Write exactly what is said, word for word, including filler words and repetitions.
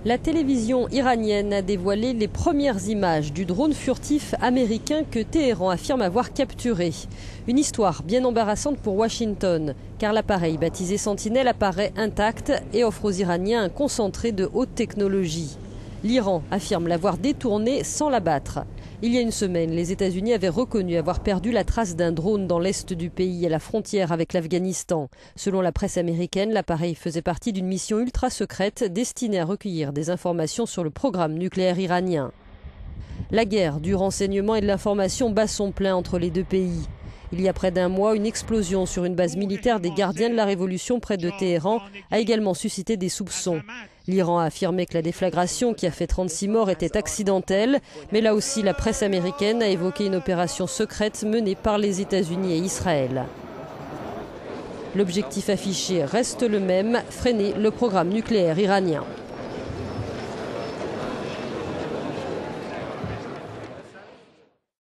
La télévision iranienne a dévoilé les premières images du drone furtif américain que Téhéran affirme avoir capturé. Une histoire bien embarrassante pour Washington, car l'appareil baptisé Sentinelle apparaît intact et offre aux Iraniens un concentré de haute technologie. L'Iran affirme l'avoir détourné sans l'abattre. Il y a une semaine, les États-Unis avaient reconnu avoir perdu la trace d'un drone dans l'est du pays, à la frontière avec l'Afghanistan. Selon la presse américaine, l'appareil faisait partie d'une mission ultra secrète destinée à recueillir des informations sur le programme nucléaire iranien. La guerre du renseignement et de l'information bat son plein entre les deux pays. Il y a près d'un mois, une explosion sur une base militaire des gardiens de la Révolution près de Téhéran a également suscité des soupçons. L'Iran a affirmé que la déflagration, qui a fait trente-six morts, était accidentelle, mais là aussi la presse américaine a évoqué une opération secrète menée par les États-Unis et Israël. L'objectif affiché reste le même, freiner le programme nucléaire iranien.